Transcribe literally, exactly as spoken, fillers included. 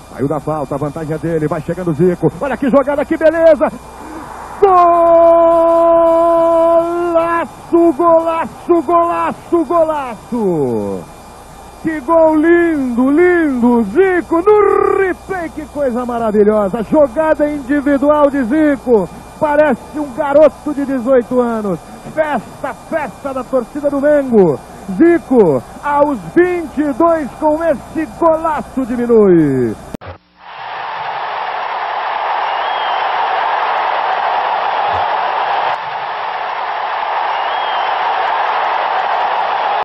Saiu da falta, a vantagem é dele, vai chegando o Zico. Olha que jogada, que beleza! Golaço, golaço, golaço, golaço! Que gol lindo, lindo! Zico no replay, que coisa maravilhosa! Jogada individual de Zico, parece um garoto de dezoito anos. Festa, festa da torcida do Mengo. Zico, aos vinte e dois, com esse golaço diminui.